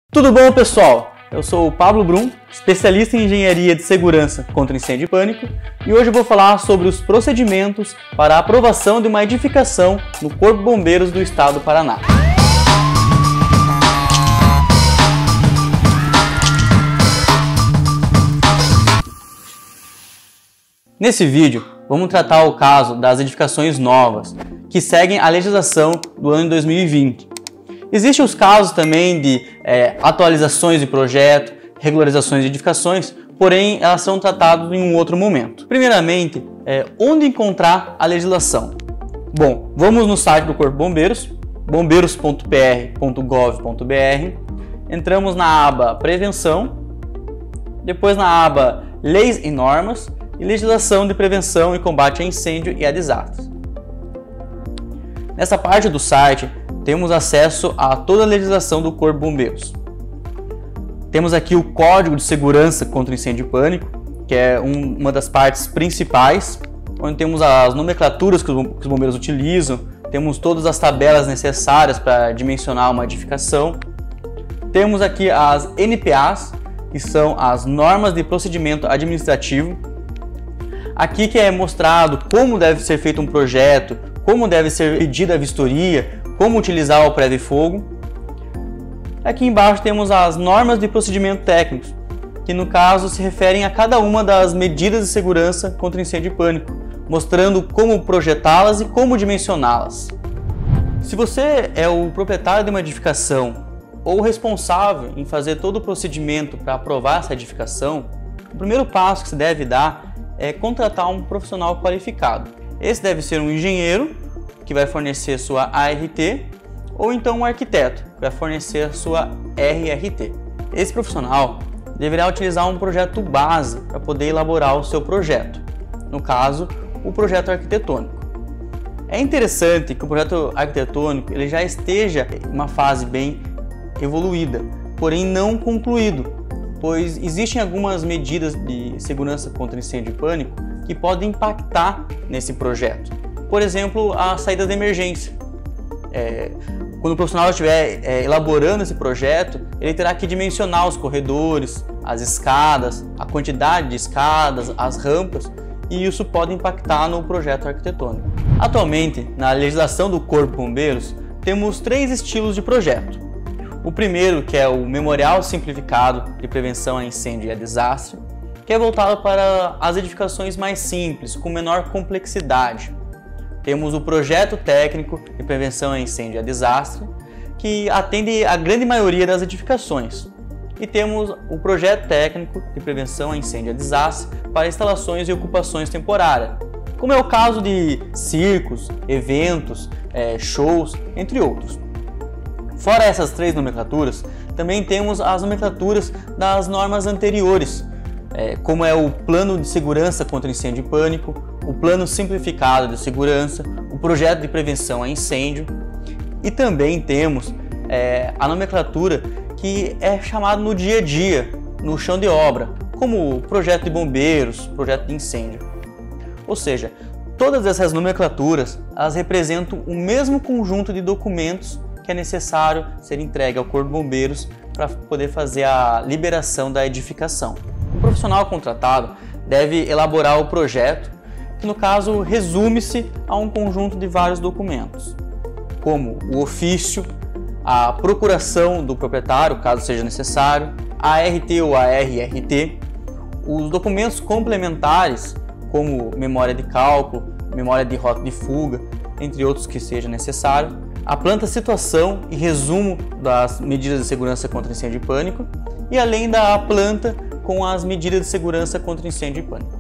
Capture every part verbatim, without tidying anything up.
Tudo bom, pessoal? Eu sou o Pablo Brum, especialista em engenharia de segurança contra incêndio e pânico, e hoje eu vou falar sobre os procedimentos para a aprovação de uma edificação no Corpo de Bombeiros do Estado do Paraná. Nesse vídeo, vamos tratar o caso das edificações novas, que seguem a legislação do ano dois mil e vinte. Existem os casos também de é, atualizações de projeto, regularizações de edificações, porém elas são tratadas em um outro momento. Primeiramente, é, onde encontrar a legislação? Bom, vamos no site do Corpo de Bombeiros, bombeiros ponto p r ponto gov ponto b r, entramos na aba Prevenção, depois na aba Leis e Normas e Legislação de Prevenção e Combate a Incêndio e a Desastres. Nessa parte do site, temos acesso a toda a legislação do Corpo de Bombeiros. Temos aqui o Código de Segurança contra Incêndio e Pânico, que é um, uma das partes principais, onde temos as nomenclaturas que os bombeiros utilizam, temos todas as tabelas necessárias para dimensionar uma edificação. Temos aqui as N P As, que são as Normas de Procedimento Administrativo. Aqui que é mostrado como deve ser feito um projeto, como deve ser pedida a vistoria, como utilizar o prévio-fogo. Aqui embaixo temos as normas de procedimento técnicos, que no caso se referem a cada uma das medidas de segurança contra incêndio e pânico, mostrando como projetá-las e como dimensioná-las. Se você é o proprietário de uma edificação ou responsável em fazer todo o procedimento para aprovar essa edificação, o primeiro passo que você deve dar é contratar um profissional qualificado. Esse deve ser um engenheiro, que vai fornecer sua A R T, ou então um arquiteto, que vai fornecer a sua R R T. Esse profissional deverá utilizar um projeto base para poder elaborar o seu projeto, no caso, o projeto arquitetônico. É interessante que o projeto arquitetônico ele já esteja em uma fase bem evoluída, porém não concluído, pois existem algumas medidas de segurança contra incêndio e pânico que podem impactar nesse projeto. Por exemplo, a saída de emergência. É, quando o profissional estiver é, elaborando esse projeto, ele terá que dimensionar os corredores, as escadas, a quantidade de escadas, as rampas, e isso pode impactar no projeto arquitetônico. Atualmente, na legislação do Corpo de Bombeiros, temos três estilos de projeto. O primeiro, que é o Memorial Simplificado de Prevenção a Incêndio e a Desastre, que é voltado para as edificações mais simples, com menor complexidade. Temos o Projeto Técnico de Prevenção a Incêndio e a Desastre, que atende a grande maioria das edificações. E temos o Projeto Técnico de Prevenção a Incêndio e a Desastre para instalações e ocupações temporárias, como é o caso de circos, eventos, é, shows, entre outros. Fora essas três nomenclaturas, também temos as nomenclaturas das normas anteriores, é, como é o Plano de Segurança contra Incêndio e Pânico, o Plano Simplificado de Segurança, o Projeto de Prevenção a Incêndio, e também temos é, a nomenclatura que é chamada no dia a dia, no chão de obra, como Projeto de Bombeiros, Projeto de Incêndio. Ou seja, todas essas nomenclaturas elas representam o mesmo conjunto de documentos que é necessário ser entregue ao Corpo de Bombeiros para poder fazer a liberação da edificação. O profissional contratado deve elaborar o projeto, que no caso resume-se a um conjunto de vários documentos, como o ofício, a procuração do proprietário, caso seja necessário, a A R T ou a R R T, os documentos complementares, como memória de cálculo, memória de rota de fuga, entre outros que seja necessário, a planta situação e resumo das medidas de segurança contra incêndio e pânico, e além da planta com as medidas de segurança contra incêndio e pânico.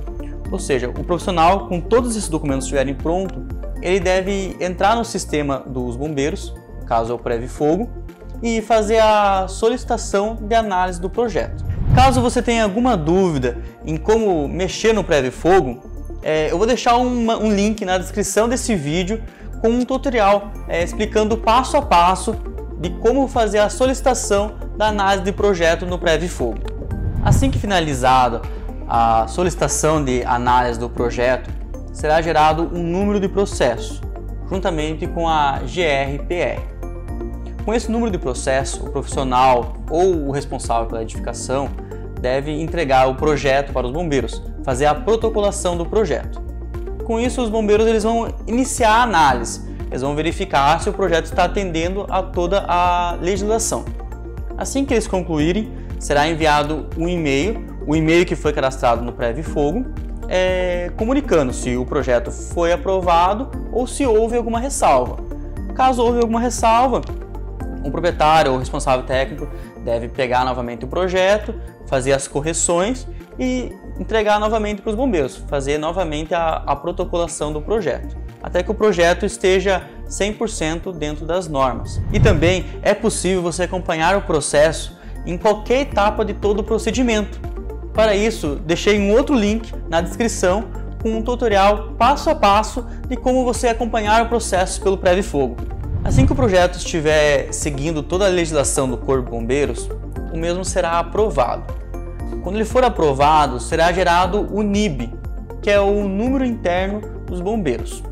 Ou seja, o profissional, com todos esses documentos estiverem prontos, ele deve entrar no sistema dos bombeiros, no caso é o prévio-fogo, e fazer a solicitação de análise do projeto. Caso você tenha alguma dúvida em como mexer no prévio-fogo, é, eu vou deixar uma, um link na descrição desse vídeo com um tutorial é, explicando passo a passo de como fazer a solicitação da análise de projeto no prévio-fogo. Assim que finalizado a solicitação de análise do projeto, será gerado um número de processo, juntamente com a G R P R. Com esse número de processo, o profissional ou o responsável pela edificação deve entregar o projeto para os bombeiros, fazer a protocolação do projeto. Com isso, os bombeiros eles vão iniciar a análise, eles vão verificar se o projeto está atendendo a toda a legislação. Assim que eles concluírem, será enviado um e-mail, o e-mail que foi cadastrado no Prev Fogo, é, comunicando se o projeto foi aprovado ou se houve alguma ressalva. Caso houve alguma ressalva, o proprietário ou responsável técnico deve pegar novamente o projeto, fazer as correções e entregar novamente para os bombeiros, fazer novamente a, a protocolação do projeto, até que o projeto esteja cem por cento dentro das normas. E também é possível você acompanhar o processo em qualquer etapa de todo o procedimento. Para isso, deixei um outro link na descrição com um tutorial passo a passo de como você acompanhar o processo pelo Prev Fogo. Assim que o projeto estiver seguindo toda a legislação do Corpo de Bombeiros, o mesmo será aprovado. Quando ele for aprovado, será gerado o N I B, que é o número interno dos bombeiros.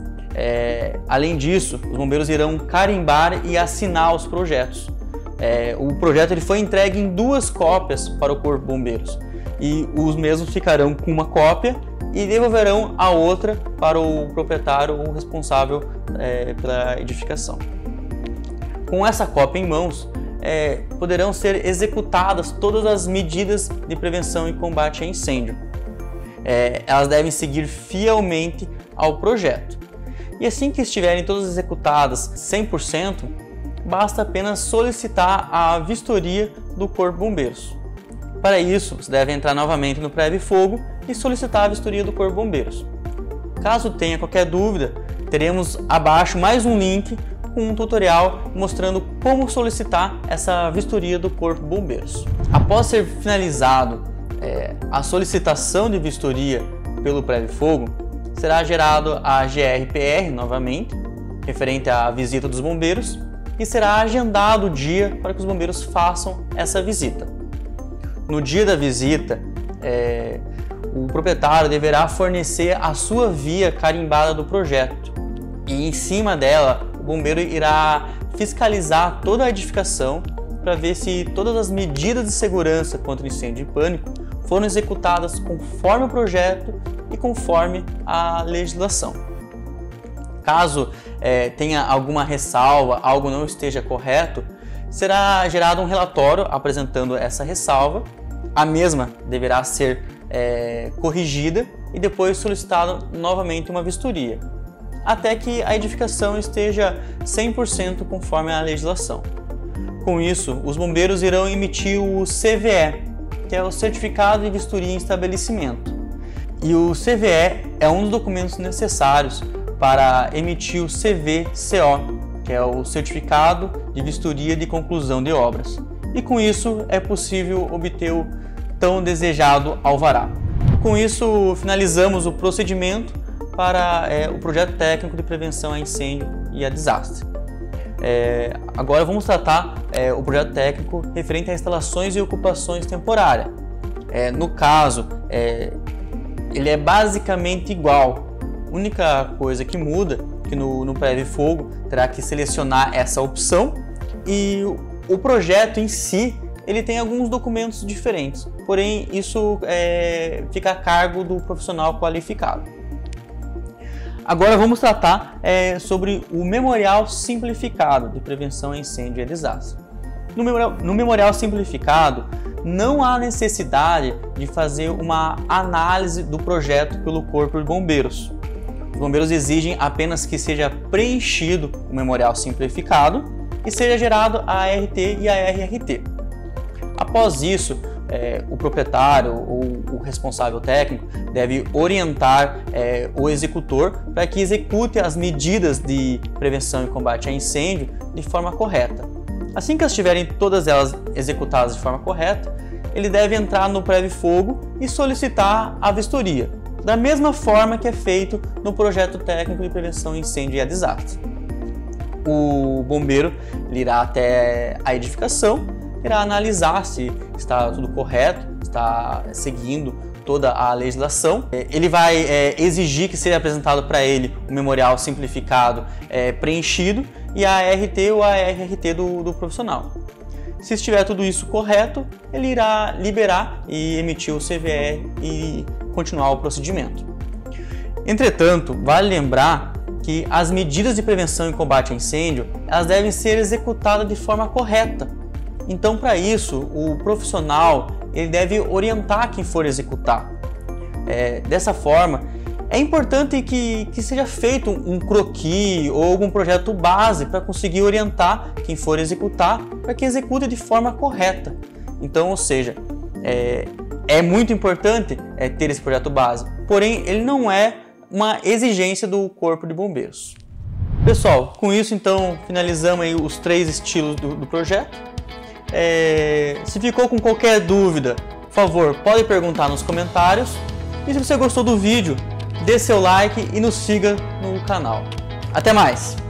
É, além disso, os bombeiros irão carimbar e assinar os projetos. É, o projeto ele foi entregue em duas cópias para o Corpo de Bombeiros e os mesmos ficarão com uma cópia e devolverão a outra para o proprietário ou responsável é, pela edificação. Com essa cópia em mãos, é, poderão ser executadas todas as medidas de prevenção e combate a incêndio. É, elas devem seguir fielmente ao projeto. E assim que estiverem todas executadas cem por cento, basta apenas solicitar a vistoria do Corpo de Bombeiros. Para isso, você deve entrar novamente no Prev Fogo e solicitar a vistoria do Corpo de Bombeiros. Caso tenha qualquer dúvida, teremos abaixo mais um link com um tutorial mostrando como solicitar essa vistoria do Corpo de Bombeiros. Após ser finalizado é, a solicitação de vistoria pelo Prev Fogo, será gerado a G R P R novamente, referente à visita dos bombeiros, e será agendado o dia para que os bombeiros façam essa visita. No dia da visita, é, o proprietário deverá fornecer a sua via carimbada do projeto e em cima dela o bombeiro irá fiscalizar toda a edificação para ver se todas as medidas de segurança contra incêndio e pânico foram executadas conforme o projeto e conforme a legislação. Caso é, tenha alguma ressalva, algo não esteja correto, será gerado um relatório apresentando essa ressalva, a mesma deverá ser é, corrigida e depois solicitada novamente uma vistoria, até que a edificação esteja cem por cento conforme a legislação. Com isso, os bombeiros irão emitir o C V E, que é o Certificado de Vistoria em Estabelecimento. E o C V E é um dos documentos necessários para emitir o C V C O, que é o Certificado de Vistoria de Conclusão de Obras. E com isso é possível obter o tão desejado alvará. Com isso finalizamos o procedimento para é, o projeto técnico de prevenção a incêndio e a desastre. É, agora vamos tratar é, o projeto técnico referente a instalações e ocupações temporárias. É, no caso, é, ele é basicamente igual. A única coisa que muda é que no, no Prev Fogo terá que selecionar essa opção e o, o projeto em si ele tem alguns documentos diferentes, porém isso é, fica a cargo do profissional qualificado. Agora vamos tratar é, sobre o Memorial Simplificado de Prevenção a Incêndio e a Desastre. No memorial, no memorial Simplificado não há necessidade de fazer uma análise do projeto pelo Corpo de Bombeiros. Os bombeiros exigem apenas que seja preenchido o Memorial Simplificado e seja gerado a A R T e a R R T. Após isso, é, o proprietário ou o responsável técnico deve orientar é, o executor para que execute as medidas de prevenção e combate a incêndio de forma correta. Assim que estiverem todas elas executadas de forma correta, ele deve entrar no Prev Fogo e solicitar a vistoria, da mesma forma que é feito no projeto técnico de prevenção, incêndio e a desastre. O bombeiro irá até a edificação, irá analisar se está tudo correto, está seguindo toda a legislação. Ele vai é, exigir que seja apresentado para ele o memorial simplificado é, preenchido e a A R T ou a R R T do, do profissional. Se estiver tudo isso correto, ele irá liberar e emitir o C V E e continuar o procedimento. Entretanto, vale lembrar que as medidas de prevenção e combate a incêndio, elas devem ser executadas de forma correta. Então, para isso, o profissional ele deve orientar quem for executar. É, dessa forma, é importante que, que seja feito um croquis ou algum projeto base para conseguir orientar quem for executar para que execute de forma correta. Então, ou seja, é, é muito importante é, ter esse projeto base, porém ele não é uma exigência do Corpo de Bombeiros. Pessoal, com isso então finalizamos aí os três estilos do, do projeto. É, se ficou com qualquer dúvida, por favor, pode perguntar nos comentários. E se você gostou do vídeo, dê seu like e nos siga no canal. Até mais!